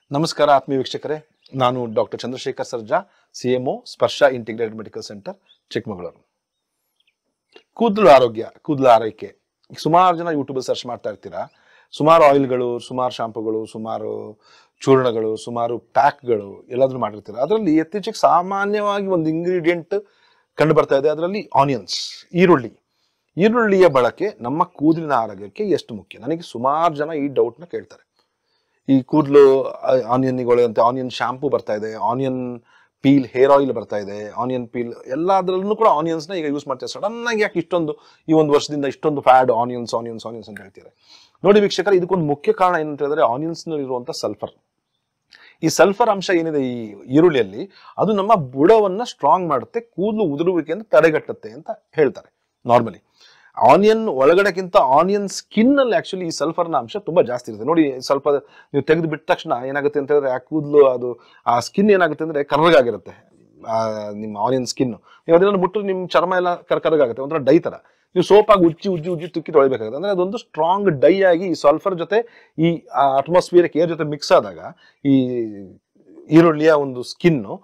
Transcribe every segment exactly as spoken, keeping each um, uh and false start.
ನಮಸ್ಕಾರ ಆತ್ಮೀಯ ವೀಕ್ಷಕರೇ, ನಾನು doctor Chandrashekhar Sarja, C M O Sparsh integrated medical centre, Chikkamagaluru. ಕೂದಲು ಆರೋಗ್ಯ, ಕೂದಲು ಆರೈಕೆ, ಸುಮಾರು ಜನ ಯೂಟ್ಯೂಬ್ ಸರ್ಚ್ ಮಾಡ್ತಾ ಇರ್ತೀರಾ. ಸುಮಾರು ಆಯಿಲ್ಗಳು, ಸುಮಾರು ಶಾಂಪುಗಳು, ಸುಮಾರು ಚೂರ್ಣಗಳು, ಸುಮಾರು ಪ್ಯಾಕ್ಗಳು ಎಲ್ಲಾದ್ರೂ ಮಾಡಿರ್ತೀರ. ಅದರಲ್ಲಿ ಇತ್ತೀಚೆಗೆ ಸಾಮಾನ್ಯವಾಗಿ ಒಂದು ಇಂಗ್ರೀಡಿಯೆಂಟ್ ಕಂಡು ಬರ್ತಾ ಇದೆ, ಅದರಲ್ಲಿ ಆನಿಯನ್ಸ್, ಈರುಳ್ಳಿ. ಈರುಳ್ಳಿಯ ಬಳಕೆ ನಮ್ಮ ಕೂದಲಿನ ಆರೋಗ್ಯಕ್ಕೆ ಎಷ್ಟು ಮುಖ್ಯ? ನನಗೆ ಸುಮಾರು ಜನ ಈ ಡೌಟ್ನ ಕೇಳ್ತಾರೆ. ಈ ಕೂದಲು ಆನಿಯನ್ಗಳು ಅಂತ ಆನಿಯನ್ ಶಾಂಪೂ ಬರ್ತಾ ಇದೆ, ಆನಿಯನ್ ಪೀಲ್ ಹೇರ್ ಆಯಿಲ್ ಬರ್ತಾ ಇದೆ, ಆನಿಯನ್ ಪೀಲ್ ಎಲ್ಲದರಲ್ಲೂ ಕೂಡ ಆನಿಯನ್ಸ್ನ ಈಗ ಯೂಸ್ ಮಾಡ್ತಾರೆ. ಸಡನ್ ಆಗಿ ಯಾಕೆ ಇಷ್ಟೊಂದು ಈ ಒಂದು ವರ್ಷದಿಂದ ಇಷ್ಟೊಂದು ಫ್ಯಾಡ್ ಆನಿಯನ್ಸ್ ಆನಿಯನ್ಸ್ ಆನಿಯನ್ಸ್ ಅಂತ ಹೇಳ್ತಾರೆ? ನೋಡಿ ವೀಕ್ಷಕರು, ಇದಕ್ಕೊಂದು ಮುಖ್ಯ ಕಾರಣ ಏನಂತ ಹೇಳಿದ್ರೆ ಆನಿಯನ್ಸ್ನಲ್ಲಿ ಇರುವಂತ ಸಲ್ಫರ್. ಈ ಸಲ್ಫರ್ ಅಂಶ ಏನಿದೆ ಈ ಈರುಳ್ಳಿಯಲ್ಲಿ, ಅದು ನಮ್ಮ ಬುಡವನ್ನ ಸ್ಟ್ರಾಂಗ್ ಮಾಡುತ್ತೆ, ಕೂದಲು ಉದುರುವಿಕೆಯನ್ನು ತಡೆಗಟ್ಟುತ್ತೆ ಅಂತ ಹೇಳ್ತಾರೆ. ನಾರ್ಮಲಿ ಆನಿಯನ್ ಒಳಗಡೆಗಿಂತ ಆನಿಯನ್ ಸ್ಕಿನ್ ಅಲ್ಲಿ ಆಕ್ಚುಲಿ ಈ ಸಲ್ಫರ್ನ ಅಂಶ ತುಂಬಾ ಜಾಸ್ತಿ ಇರುತ್ತೆ. ನೋಡಿ, ಸ್ವಲ್ಪ ನೀವು ತೆಗೆದು ಬಿಟ್ಟ ತಕ್ಷಣ ಏನಾಗುತ್ತೆ ಅಂತ ಹೇಳಿದ್ರೆ ಆ ಕೂದಲು ಅದು ಆ ಸ್ಕಿನ್ ಏನಾಗುತ್ತೆ ಅಂದ್ರೆ ಕರ್ರಗಾಗಿರುತ್ತೆ. ಆ ನಿಮ್ಮ ಆನಿಯನ್ ಸ್ಕಿನ್ ನೀವು ಅದನ್ನ ಮುಟ್ಟರೆ ನಿಮ್ಮ ಚರ್ಮ ಎಲ್ಲ ಕರ್ಕರಗಾಗುತ್ತೆ, ಒಂಥರ ಡೈ ತರ. ನೀವು ಸೋಪಾಗಿ ಉಜ್ಜಿ ಉಜ್ಜಿ ಉಜ್ಜಿ ತುಕ್ಕಿ ತೊಳಿಬೇಕಾಗುತ್ತೆ. ಅಂದ್ರೆ ಅದೊಂದು ಸ್ಟ್ರಾಂಗ್ ಡೈ ಆಗಿ ಈ ಸಲ್ಫರ್ ಜೊತೆ ಈ ಅಟ್ಮಾಸ್ಫಿಯರಿಕ್ ಏರ್ ಜೊತೆ ಮಿಕ್ಸ್ ಆದಾಗ ಈ ಈರುಳ್ಳಿಯ ಒಂದು ಸ್ಕಿನ್ನು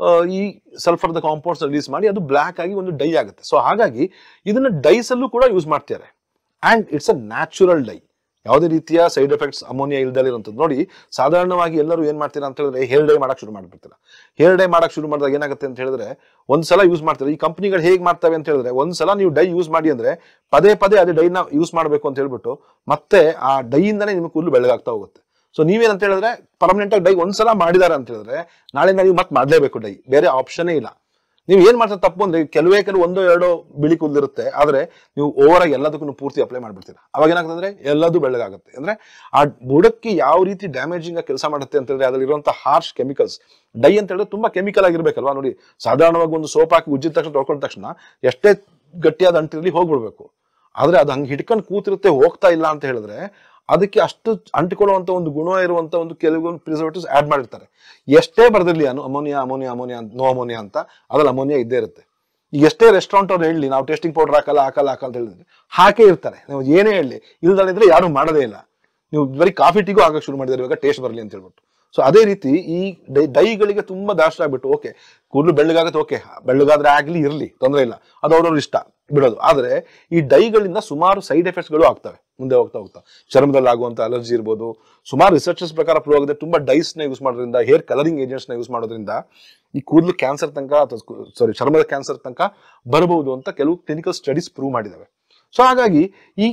ಈ ಸಲ್ಫರ್ದ ಕಾಂಪೌಂಡ್ಸ್ ರಿಲೀಸ್ ಮಾಡಿ ಅದು ಬ್ಲಾಕ್ ಆಗಿ ಒಂದು ಡೈ ಆಗುತ್ತೆ. ಸೊ ಹಾಗಾಗಿ ಇದನ್ನ ಡೈಸ್ ಅಲ್ಲೂ ಕೂಡ ಯೂಸ್ ಮಾಡ್ತಾರೆ. And it's a natural dye, ಯಾವುದೇ ರೀತಿಯ ಸೈಡ್ ಎಫೆಕ್ಟ್ಸ್ ಅಮೋನಿಯಾ ಇಲ್ದಲೇ ಇರುವಂಥದ್ದು. ನೋಡಿ, ಸಾಧಾರಣವಾಗಿ ಎಲ್ಲರೂ ಏನ್ ಮಾಡ್ತೀರಾ ಅಂತ ಹೇಳಿದ್ರೆ ಹೇರ್ ಡೈ ಮಾಡಕ್ ಶುರು ಮಾಡ್ಬಿಡ್ತೀರಾ. ಹೇರ್ ಡೈ ಮಾಡಕ್ ಶುರು ಮಾಡಿದಾಗ ಏನಾಗುತ್ತೆ ಅಂತ ಹೇಳಿದ್ರೆ ಒಂದ್ಸಲ ಯೂಸ್ ಮಾಡ್ತಾರೆ. ಈ ಕಂಪನಿಗಳು ಹೇಗೆ ಮಾಡ್ತವೆ ಅಂತ ಹೇಳಿದ್ರೆ ಒಂದ್ಸಲ ನೀವು ಡೈ ಯೂಸ್ ಮಾಡಿ ಅಂದ್ರೆ ಪದೇ ಪದೇ ಅದೇ ಡೈನ ಯೂಸ್ ಮಾಡಬೇಕು ಅಂತ ಹೇಳ್ಬಿಟ್ಟು ಮತ್ತೆ ಆ ಡೈಯಿಂದಾನೇ ನಿಮ್ಗೆ ಕೂದಲು ಬೆಳಗಾಗ್ತಾ ಹೋಗುತ್ತೆ. ಸೊ ನೀವೇನಂತ ಹೇಳಿದ್ರೆ ಪರ್ಮನೆಂಟ್ ಆಗಿ ಡೈ ಒಂದ್ಸಲ ಮಾಡಿದಾರೆ ಅಂತ ಹೇಳಿದ್ರೆ ನಾಳೆ ನೀವು ಮತ್ತೆ ಮಾಡ್ಲೇಬೇಕು ಡೈ, ಬೇರೆ ಆಪ್ಷನ್ನೇ ಇಲ್ಲ. ನೀವು ಏನ್ ಮಾಡ್ತಾರೆ ತಪ್ಪು ಅಂದ್ರೆ ಕೆಲವೇ ಕೆಲವು ಒಂದೋ ಎರಡೋ ಬಿಳಿ ಕೂದಲಿರುತ್ತೆ, ಆದ್ರೆ ನೀವು ಓವರ್ ಆಗಿ ಎಲ್ಲದಕ್ಕೂ ಪೂರ್ತಿ ಅಪ್ಲೈ ಮಾಡ್ಬಿಡ್ತೀರಾ. ಅವಾಗ ಏನಾಗುತ್ತೆ ಅಂದ್ರೆ ಎಲ್ಲದೂ ಬೆಳ್ಳಗಾಗುತ್ತೆ. ಅಂದ್ರೆ ಆ ಬುಡಕ್ಕೆ ಯಾವ ರೀತಿ ಡ್ಯಾಮೇಜಿಂಗ್ ಕೆಲಸ ಮಾಡುತ್ತೆ ಅಂತ ಹೇಳಿದ್ರೆ ಅದರಲ್ಲಿರುವಂತಹ ಹಾರ್ಶ್ ಕೆಮಿಕಲ್ಸ್. ಡೈ ಅಂತ ಹೇಳಿದ್ರೆ ತುಂಬಾ ಕೆಮಿಕಲ್ ಆಗಿರ್ಬೇಕಲ್ವಾ? ನೋಡಿ, ಸಾಧಾರಣವಾಗಿ ಒಂದು ಸೋಪ್ ಹಾಕಿ ಉಜ್ಜಿದ ತಕ್ಷಣ ತೊಳ್ಕೊಂಡ ತಕ್ಷಣ ಎಷ್ಟೇ ಗಟ್ಟಿಯಾದ ಅಂಟಿರಲಿ ಹೋಗ್ಬಿಡ್ಬೇಕು. ಆದ್ರೆ ಅದು ಹಂಗೆ ಹಿಡ್ಕೊಂಡು ಕೂತಿರುತ್ತೆ, ಹೋಗ್ತಾ ಇಲ್ಲ ಅಂತ ಹೇಳಿದ್ರೆ ಅದಕ್ಕೆ ಅಷ್ಟು ಅಂಟಿಕೊಳ್ಳುವಂತ ಒಂದು ಗುಣ ಇರುವಂತ ಒಂದು ಕೆಲವೊಂದು ಪ್ರಿಸರ್ವೇಟಿವ್ಸ್ ಆಡ್ ಮಾಡಿರ್ತಾರೆ. ಎಷ್ಟೇ ಬರ್ದಿರ್ಲಿ ಅನು ammonia ammonia ammonia no ammonia ಅಂತ, ಅದ್ರಲ್ಲಿ ಅಮೋನಿಯಾ ಇದ್ದೇ ಇರುತ್ತೆ. ಈಗ ಎಷ್ಟೇ ರೆಸ್ಟೋರೆಂಟ್ ಅವ್ರು ಹೇಳಿ ನಾವು ಟೇಸ್ಟಿಂಗ್ ಪೌಡರ್ ಹಾಕಲ್ಲ ಹಾಕಲ್ಲ ಹಾಕಲ್ಲ ಅಂತ ಹೇಳಿದ್ರೆ ಹಾಕೇ ಇರ್ತಾರೆ. ನೀವು ಏನೇ ಹೇಳಿ ಇಲ್ದಲ್ಲಿದ್ರೆ ಯಾರು ಮಾಡೋದೇ ಇಲ್ಲ. ನೀವು ಬರೀ ಕಾಫಿ ಟೀಗೂ ಆಗಕ್ಕೆ ಶುರು ಮಾಡಿದ್ರೆ ಇವಾಗ ಟೇಸ್ಟ್ ಬರಲಿ ಅಂತ ಹೇಳ್ಬಿಟ್ಟು. ಸೊ ಅದೇ ರೀತಿ ಈ ಡೈ ಡೈಗಳಿಗೆ ತುಂಬಾ ದಾಷ್ಟ ಆಗ್ಬಿಟ್ಟು ಓಕೆ ಕೂದಲು ಬೆಳ್ಳಗಾಗುತ್ತೆ, ಓಕೆ ಬೆಳ್ಳಗಾದ್ರೆ ಆಗ್ಲಿ ಇರ್ಲಿ ತೊಂದರೆ ಇಲ್ಲ, ಅದು ಅವ್ರವ್ರ ಇಷ್ಟ ಬಿಡೋದು. ಆದ್ರೆ ಈ ಡೈಗಳಿಂದ ಸುಮಾರು ಸೈಡ್ ಎಫೆಕ್ಟ್ಸ್ ಗಳು ಆಗ್ತವೆ ಮುಂದೆ ಹೋಗ್ತಾ ಹೋಗ್ತಾ. ಚರ್ಮದಲ್ಲಿ ಆಗುವಂತ ಅಲರ್ಜಿ ಇರ್ಬೋದು. ಸುಮಾರು ರಿಸರ್ಚಸ್ ಪ್ರಕಾರ ಪ್ರೂವ್ ಆಗಿದೆ ತುಂಬಾ ಡೈಸ್ ನ ಯೂಸ್ ಮಾಡೋದ್ರಿಂದ, ಹೇರ್ ಕಲರಿಂಗ್ ಏಜೆಂಟ್ಸ್ ನ ಯೂಸ್ ಮಾಡೋದ್ರಿಂದ ಈ ಕೂದಲು ಕ್ಯಾನ್ಸರ್ ತನಕ ಅಥವಾ ಸಾರಿ ಚರ್ಮದ ಕ್ಯಾನ್ಸರ್ ತನಕ ಬರಬಹುದು ಅಂತ ಕೆಲವು ಕ್ಲಿನಿಕಲ್ ಸ್ಟಡೀಸ್ ಪ್ರೂವ್ ಮಾಡಿದಾವೆ. ಸೊ ಹಾಗಾಗಿ ಈ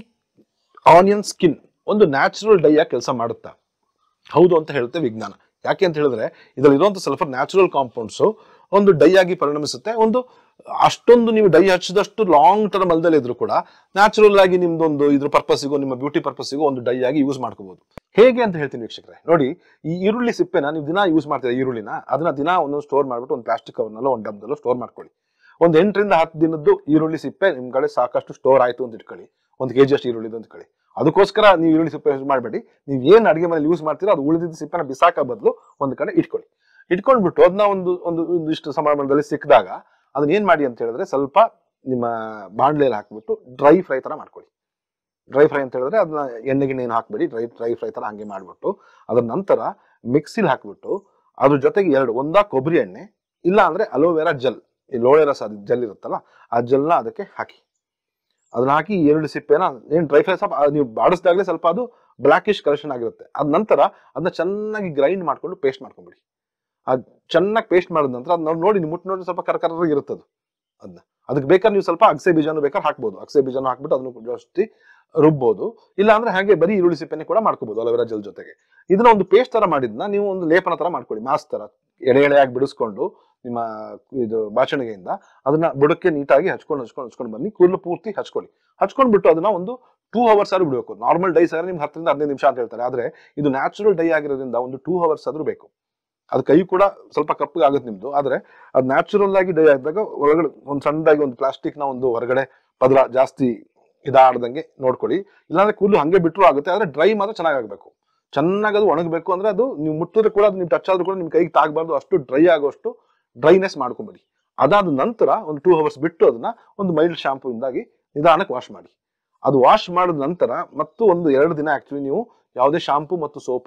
ಆನಿಯನ್ ಸ್ಕಿನ್ ಒಂದು ನ್ಯಾಚುರಲ್ ಡೈ ಆಗಿ ಕೆಲಸ ಮಾಡುತ್ತಾ? ಹೌದು ಅಂತ ಹೇಳುತ್ತೆ ವಿಜ್ಞಾನ. ಯಾಕೆ ಅಂತ ಹೇಳಿದ್ರೆ ಇದರಲ್ಲಿ ಇರುವಂತ ಸಲ್ಫರ್ ನ್ಯಾಚುರಲ್ ಕಾಂಪೌಂಡ್ಸ್ ಒಂದು ಡೈ ಆಗಿ ಪರಿಣಮಿಸುತ್ತೆ. ಒಂದು ಅಷ್ಟೊಂದು ನೀವು ಡೈ ಹಚ್ಚಿದಷ್ಟು ಲಾಂಗ್ ಟರ್ಮ್ ಅಲ್ದಲ್ಲೇ ಇದ್ರು ಕೂಡ ನ್ಯಾಚುರಲ್ ಆಗಿ ನಿಮ್ದೊಂದು ಇದ್ರ ಪರ್ಪಸ್ಸಿಗೂ ನಿಮ್ಮ ಬ್ಯೂಟಿ ಪರ್ಪಸ್ಸಿಗೂ ಒಂದು ಡೈ ಆಗಿ ಯೂಸ್ ಮಾಡ್ಕೋಬಹುದು. ಹೇಗೆ ಅಂತ ಹೇಳ್ತೀನಿ ವೀಕ್ಷಕರೇ. ನೋಡಿ, ಈ ಈರುಳ್ಳಿ ಸಿಪ್ಪೆನ ನೀವು ದಿನ ಯೂಸ್ ಮಾಡ್ತೀರಾ, ಈರುಳ್ಳಿನ ಅದನ್ನ ದಿನ ಒಂದೊಂದು ಸ್ಟೋರ್ ಮಾಡ್ಬಿಟ್ಟು ಒಂದು ಪ್ಲಾಸ್ಟಿಕ್ ಕವರ್ನಲ್ಲೋ ಒಂದು ಡಬ್ಬದಲ್ಲೋ ಸ್ಟೋರ್ ಮಾಡ್ಕೊಳ್ಳಿ. ಒಂದು ಎಂಟರಿಂದ ಹತ್ತು ದಿನದ್ದು ಈರುಳ್ಳಿ ಸಿಪ್ಪೆ ನಿಮ್ ಕಡೆ ಸಾಕಷ್ಟು ಸ್ಟೋರ್ ಆಯ್ತು ಅಂತ ಇಟ್ಕೊಳ್ಳಿ. ಒಂದು ಕೆಜಿ ಅಷ್ಟು ಈರುಳ್ಳಿ ಅಂತ ಇಟ್ಕೊಳ್ಳಿ. ಅದಕ್ಕೋಸ್ಕರ ನೀವು ಈರುಳ್ಳಿ ಸಿಪ್ಪೆ ಯೂಸ್ ಮಾಡಬೇಡಿ. ನೀವು ಏನ್ ಅಡಿಗೆ ಮನೇಲಿ ಯೂಸ್ ಮಾಡ್ತೀರೋ ಅದು ಉಳಿದಿದ್ದ ಸಿಪ್ಪೆನ ಬಿಸಾಕ ಬದಲು ಒಂದು ಕಡೆ ಇಟ್ಕೊಳ್ಳಿ. ಇಟ್ಕೊಂಡ್ಬಿಟ್ಟು ಅದನ್ನ ಒಂದು ಒಂದು ಇಷ್ಟು ಪ್ರಮಾಣದಲ್ಲಿ ಸಿಕ್ಕಿದಾಗ ಅದನ್ನ ಏನ್ ಮಾಡಿ ಅಂತ ಹೇಳಿದ್ರೆ ಸ್ವಲ್ಪ ನಿಮ್ಮ ಬಾಂಡ್ಲೆಯಲ್ಲಿ ಹಾಕ್ಬಿಟ್ಟು ಡ್ರೈ ಫ್ರೈ ತರ ಮಾಡ್ಕೊಳ್ಳಿ. ಡ್ರೈ ಫ್ರೈ ಅಂತ ಹೇಳಿದ್ರೆ ಅದನ್ನ ಎಣ್ಣೆಗೆ ಏನು ಹಾಕ್ಬೇಡಿ, ಡ್ರೈ ಡ್ರೈ ಫ್ರೈ ತರ ಹಂಗೆ ಮಾಡ್ಬಿಟ್ಟು ಅದ್ರ ನಂತರ ಮಿಕ್ಸಿಲಿ ಹಾಕ್ಬಿಟ್ಟು ಅದ್ರ ಜೊತೆಗೆ ಎರಡು ಒಂದಾ ಕೊಬ್ಬರಿ ಎಣ್ಣೆ ಇಲ್ಲ ಅಂದ್ರೆ ಅಲೋವೆರಾ ಜೆಲ್, ಈ ಲೋಳೆ ರಸ ಜೆಲ್ ಇರುತ್ತಲ್ಲ ಆ ಜೆಲ್ನ ಅದಕ್ಕೆ ಹಾಕಿ ಅದನ್ನ ಹಾಕಿ ಈರುಳ್ಳಿ ಸಿಪ್ಪೆನ ಏನ್ ಡ್ರೈ ಫ್ರೈ ಸ್ವಲ್ಪ ನೀವು ಬಾಡಿಸಿದಾಗಲೇ ಸ್ವಲ್ಪ ಅದು ಬ್ಲಾಕಿಶ್ ಕಲೆಕ್ಷನ್ ಆಗಿರುತ್ತೆ. ಅದ ನಂತರ ಅದನ್ನ ಚೆನ್ನಾಗಿ ಗ್ರೈಂಡ್ ಮಾಡ್ಕೊಂಡು ಪೇಸ್ಟ್ ಮಾಡ್ಕೊಂಡ್ಬಿಡಿ. ಅದ್ ಚೆನ್ನಾಗಿ ಪೇಸ್ಟ್ ಮಾಡಿದ ನಂತರ ಅದ್ ನೋಡಿ ನೀವು ಮುಟ್ಟು ನೋಡಿ ಸ್ವಲ್ಪ ಕರ್ಕರಾಗಿ ಇರುತ್ತದು. ಅದನ್ನ ಅದಕ್ಕೆ ಬೇಕಾದ್ರೆ ನೀವು ಸ್ವಲ್ಪ ಅಗಸೆ ಬೀಜನೂ ಬೇಕಾದ್ರೆ ಹಾಕ್ಬೋದು. ಅಗಸೆ ಬೀಜನೂ ಹಾಕ್ಬಿಟ್ಟು ಅದನ್ನು ಜಾಸ್ತಿ ರುಬ್ಬೋದು. ಇಲ್ಲ ಅಂದ್ರೆ ಹಾಗೆ ಬರೀ ಈರುಳ್ಳಿ ಸಿಪ್ಪೆನೆ ಕೂಡ ಮಾಡ್ಕೋಬಹುದು ಅಲೋವೆರಾ ಜೆಲ್ ಜೊತೆಗೆ. ಇದನ್ನ ಒಂದು ಪೇಸ್ಟ್ ತರ ಮಾಡಿದ್ನ ನೀವು ಒಂದು ಲೇಪನ ತರ ಮಾಡ್ಕೊಳ್ಳಿ, ಮಾಸ್ ತರ ಎಳೆ ಎಳೆಯಾಗಿ ಬಿಡಿಸ್ಕೊಂಡು ನಿಮ್ಮ ಇದು ಬಾಚಣಿಗೆಯಿಂದ ಅದನ್ನ ಬುಡಕ್ಕೆ ನೀಟಾಗಿ ಹಚ್ಕೊಂಡು ಹಚ್ಕೊಂಡು ಹಚ್ಕೊಂಡು ಬನ್ನಿ. ಕೂದಲು ಪೂರ್ತಿ ಹಚ್ಕೊಳ್ಳಿ. ಹಚ್ಕೊಂಡ್ಬಿಟ್ಟು ಅದನ್ನ ಒಂದು ಟೂ ಅವರ್ಸ್ ಆದ್ರೂ ಬಿಡಬೇಕು. ನಾರ್ಮಲ್ ಡೈಸ್ ಆದ್ರೆ ನಿಮ್ಗೆ ಹತ್ತರಿಂದ ಹದಿನೈದು ನಿಮಿಷ ಅಂತ ಹೇಳ್ತಾರೆ. ಆದ್ರೆ ಇದು ನ್ಯಾಚುರಲ್ ಡೈ ಆಗಿರೋದ್ರಿಂದ ಒಂದು ಟೂ ಅವರ್ಸ್ ಆದ್ರೂ ಬೇಕು. ಅದು ಕೈ ಕೂಡ ಸ್ವಲ್ಪ ಕಪ್ಪಗೆ ಆಗುತ್ತೆ ನಿಮ್ದು. ಆದ್ರೆ ಅದು ನ್ಯಾಚುರಲ್ ಆಗಿ ಡೈ ಆದಾಗ ಒಳಗಡೆ ಒಂದು ಸಣ್ಣದಾಗಿ ಒಂದು ಪ್ಲಾಸ್ಟಿಕ್ ನ ಒಂದು ಹೊರಗಡೆ ಪದರ ಜಾಸ್ತಿ ಇದಾಡ್ದಂಗೆ ನೋಡ್ಕೊಳ್ಳಿ. ಇಲ್ಲಾಂದ್ರೆ ಕೂದಲು ಹಂಗೆ ಬಿಟ್ಟರು ಆಗುತ್ತೆ. ಆದ್ರೆ ಡ್ರೈ ಮಾತ್ರ ಚೆನ್ನಾಗಾಗಬೇಕು. ಚೆನ್ನಾಗಿ ಅದು ಒಣಗಬೇಕು. ಅಂದ್ರೆ ಅದು ನೀವು ಮುಟ್ಟಿದ್ರೆ ಕೂಡ ಅದು ನೀವು ಟಚ್ ಆದ್ರೂ ಕೂಡ ನಿಮ್ ಕೈಗೆ ತಾಗಬಾರ್ದು. ಅಷ್ಟು ಡ್ರೈ ಆಗೋಷ್ಟು ಡ್ರೈನೆಸ್ ಮಾಡ್ಕೊಂಬಿಡಿ. ಅದಾದ ನಂತರ ಒಂದು ಟೂ ಅವರ್ಸ್ ಬಿಟ್ಟು ಅದನ್ನ ಒಂದು ಮೈಲ್ಡ್ ಶಾಂಪೂ ಇಂದಾಗಿ ನಿಧಾನಕ್ಕೆ ವಾಶ್ ಮಾಡಿ. ಅದು ವಾಶ್ ಮಾಡಿದ ನಂತರ ಮತ್ತು ಒಂದು ಎರಡು ದಿನ ಆಕ್ಚುಲಿ ನೀವು ಯಾವುದೇ ಶಾಂಪೂ ಮತ್ತು ಸೋಪನ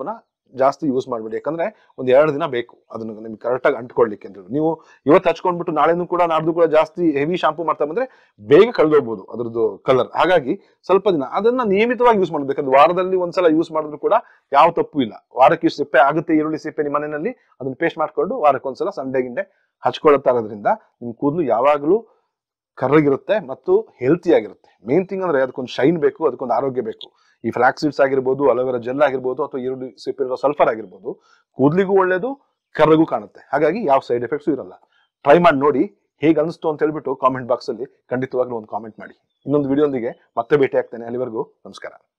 ಜಾಸ್ತಿ ಯೂಸ್ ಮಾಡಬೇಡಿ. ಯಾಕಂದ್ರೆ ಒಂದ್ ಎರಡು ದಿನ ಬೇಕು ಅದನ್ನ ನಿಮ್ಗೆ ಕರೆಕ್ಟಾಗಿ ಅಂಟ್ಕೊಳ್ಲಿಕ್ಕೆ ಅಂತ. ನೀವು ಇವತ್ತು ಹಚ್ಕೊಂಡ್ಬಿಟ್ಟು ನಾಳೆನೂ ಕೂಡ ನಾಡ್ದು ಕೂಡ ಜಾಸ್ತಿ ಹೆವಿ ಶಾಂಪು ಮಾಡ್ತಾ ಬಂದ್ರೆ ಬೇಗ ಕಳೆದೋಗ್ಬೋದು ಅದ್ರದ್ದು ಕಲರ್. ಹಾಗಾಗಿ ಸ್ವಲ್ಪ ದಿನ ಅದನ್ನ ನಿಯಮಿತವಾಗಿ ಯೂಸ್ ಮಾಡ್ಬೇಕು. ಯಾಕಂದ್ರೆ ವಾರದಲ್ಲಿ ಒಂದ್ಸಲ ಯೂಸ್ ಮಾಡಿದ್ರು ಕೂಡ ಯಾವ ತಪ್ಪು ಇಲ್ಲ. ವಾರಕ್ಕೆ ಇಷ್ಟು ಸಿಪ್ಪೆ ಆಗುತ್ತೆ ಈರುಳ್ಳಿ ಸಿಪ್ಪೆ ನಿಮ್ಮ ಮನೆಯಲ್ಲಿ, ಅದನ್ನ ಪೇಸ್ಟ್ ಮಾಡ್ಕೊಂಡು ವಾರಕ್ಕೆ ಒಂದ್ಸಲ ಸಂಡೆ ಗಿಂಡೆ ಹಚ್ಕೊಳ್ತಾ ಇರೋದ್ರಿಂದ ನಿಮ್ ಕೂದಲು ಯಾವಾಗಲೂ ಕರ್ರಗಿರುತ್ತೆ ಮತ್ತು ಹೆಲ್ತಿ ಆಗಿರುತ್ತೆ. ಮೇನ್ ಥಿಂಗ್ ಅಂದ್ರೆ ಅದಕ್ಕೊಂದು ಶೈನ್ ಬೇಕು, ಅದಕ್ಕೊಂದು ಆರೋಗ್ಯ ಬೇಕು. ಈ ಫ್ಲಾಕ್ಸ್ ಸೀಡ್ಸ್ ಆಗಿರ್ಬೋದು, ಅಲೋವೆರಾ ಜೆಲ್ ಆಗಿರ್ಬೋದು, ಅಥವಾ ಈರುಳ್ಳಿ ಸಿಪ್ಪೆ ಸಲ್ಫರ್ ಆಗಿರ್ಬೋದು, ಕೂದಲಿಗೂ ಒಳ್ಳೇದು, ಕರ್ರಗೂ ಕಾಣುತ್ತೆ. ಹಾಗಾಗಿ ಯಾವ ಸೈಡ್ ಎಫೆಕ್ಟ್ಸ್ ಇರಲ್ಲ. ಟ್ರೈ ಮಾಡಿ ನೋಡಿ, ಹೇಗೆ ಅನಿಸ್ತು ಅಂತ ಹೇಳ್ಬಿಟ್ಟು ಕಾಮೆಂಟ್ ಬಾಕ್ಸ್ ಅಲ್ಲಿ ಖಂಡಿತವಾಗ್ಲೂ ಒಂದು ಕಾಮೆಂಟ್ ಮಾಡಿ. ಇನ್ನೊಂದು ವಿಡಿಯೋದೊಂದಿಗೆ ಮತ್ತೆ ಭೇಟಿ ಆಗ್ತೇನೆ. ಅಲ್ಲಿವರೆಗೂ ನಮಸ್ಕಾರ.